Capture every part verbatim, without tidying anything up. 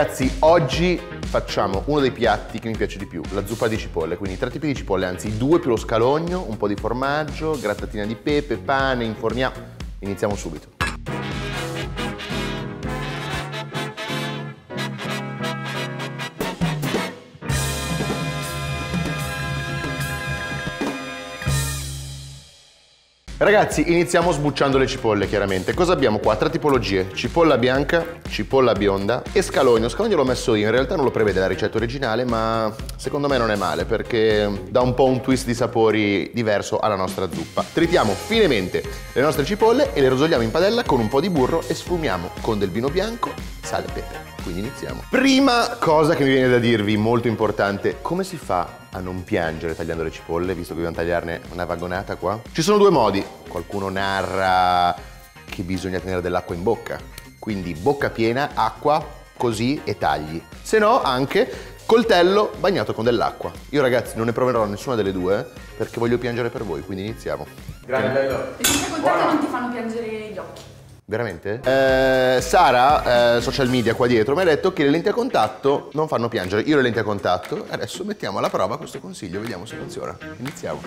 Ragazzi, oggi facciamo uno dei piatti che mi piace di più, la zuppa di cipolle, quindi tre tipi di cipolle, anzi due più lo scalogno, un po' di formaggio, grattatina di pepe, pane, inforniamo. Iniziamo subito. Ragazzi, iniziamo sbucciando le cipolle, chiaramente. Cosa abbiamo qua? Tre tipologie: cipolla bianca, cipolla bionda e scalogno. Scalogno l'ho messo io, in realtà non lo prevede la ricetta originale, ma secondo me non è male perché dà un po' un twist di sapori diverso alla nostra zuppa. Tritiamo finemente le nostre cipolle e le rosoliamo in padella con un po' di burro e sfumiamo con del vino bianco, sale e pepe. Quindi iniziamo. Prima cosa che mi viene da dirvi, molto importante: come si fa a non piangere tagliando le cipolle, visto che dobbiamo tagliarne una vagonata qua? Ci sono due modi. Qualcuno narra che bisogna tenere dell'acqua in bocca, quindi bocca piena, acqua, così e tagli. Se no anche coltello bagnato con dell'acqua. Io ragazzi non ne proverò nessuna delle due perché voglio piangere per voi, quindi iniziamo. Grande bello. Le tinte contatto non ti fanno piangere gli occhi. Veramente? Eh, Sara, eh, social media qua dietro, mi ha detto che le lenti a contatto non fanno piangere. Io le lenti a contatto, adesso mettiamo alla prova questo consiglio, vediamo se funziona. Iniziamo.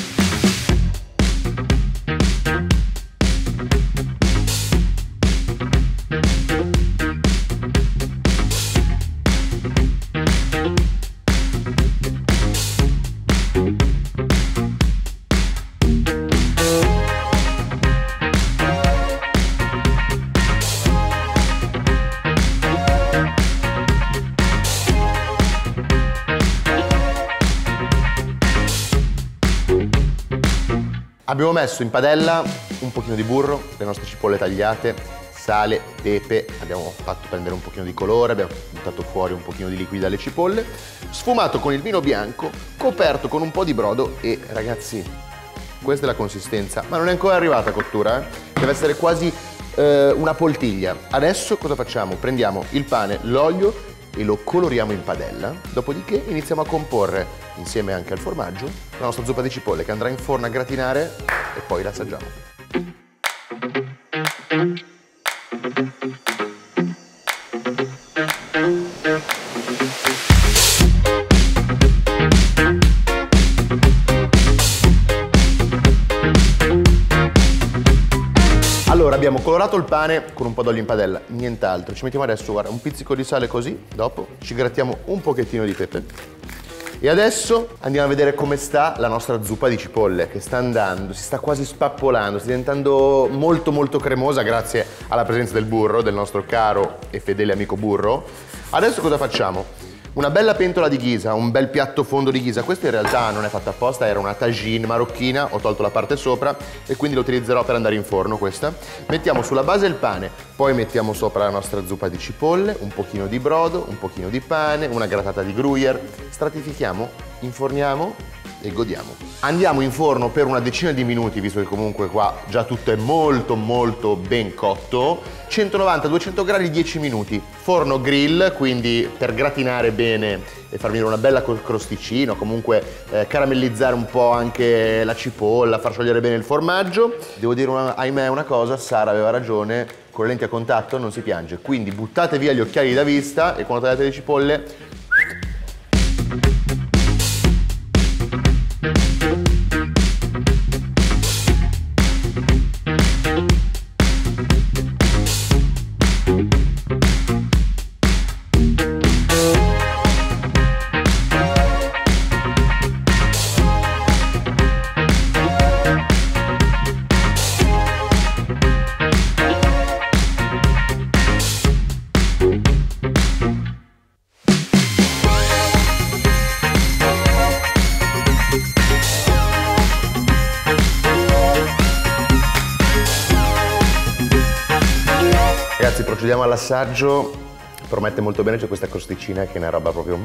Abbiamo messo in padella un pochino di burro, le nostre cipolle tagliate, sale, pepe, abbiamo fatto prendere un pochino di colore, abbiamo buttato fuori un pochino di liquido dalle cipolle, sfumato con il vino bianco, coperto con un po' di brodo e ragazzi, questa è la consistenza, ma non è ancora arrivata a cottura, eh? Deve essere quasi eh, una poltiglia. Adesso cosa facciamo? Prendiamo il pane, l'olio e lo coloriamo in padella, dopodiché iniziamo a comporre insieme anche al formaggio la nostra zuppa di cipolle che andrà in forno a gratinare e poi la assaggiamo. Allora, abbiamo colorato il pane con un po' d'olio in padella, nient'altro. Ci mettiamo adesso, guarda, un pizzico di sale così, dopo ci grattiamo un pochettino di pepe. E adesso andiamo a vedere come sta la nostra zuppa di cipolle, che sta andando, si sta quasi spappolando, sta diventando molto molto cremosa grazie alla presenza del burro, del nostro caro e fedele amico burro. Adesso cosa facciamo? Una bella pentola di ghisa, un bel piatto fondo di ghisa. Questa in realtà non è fatta apposta, era una tagine marocchina, ho tolto la parte sopra e quindi lo utilizzerò per andare in forno questa. Mettiamo sulla base il pane, poi mettiamo sopra la nostra zuppa di cipolle, un pochino di brodo, un pochino di pane, una grattata di gruyère, stratifichiamo, inforniamo e godiamo. Andiamo in forno per una decina di minuti, visto che comunque qua già tutto è molto molto ben cotto. centonovanta duecento gradi, dieci minuti. Forno grill, quindi per gratinare bene e far venire una bella crosticina, comunque eh, caramellizzare un po' anche la cipolla, far sciogliere bene il formaggio. Devo dire una, ahimè una cosa, Sara aveva ragione, con le lenti a contatto non si piange, quindi buttate via gli occhiali da vista e quando tagliate le cipolle Ragazzi, procediamo all'assaggio, promette molto bene, c'è questa crosticina che è una roba proprio...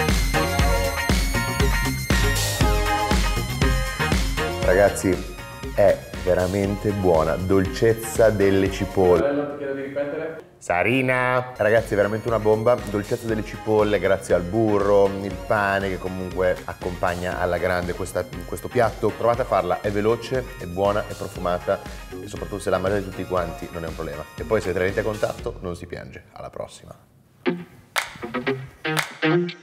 Ragazzi, È veramente buona, dolcezza delle cipolle. Ti chiedo di ripetere. Sarina! Ragazzi, è veramente una bomba, dolcezza delle cipolle grazie al burro, il pane che comunque accompagna alla grande questa, questo piatto. Provate a farla, è veloce, è buona, è profumata e soprattutto se la mangiate tutti quanti non è un problema. E poi se siete a contatto non si piange. Alla prossima!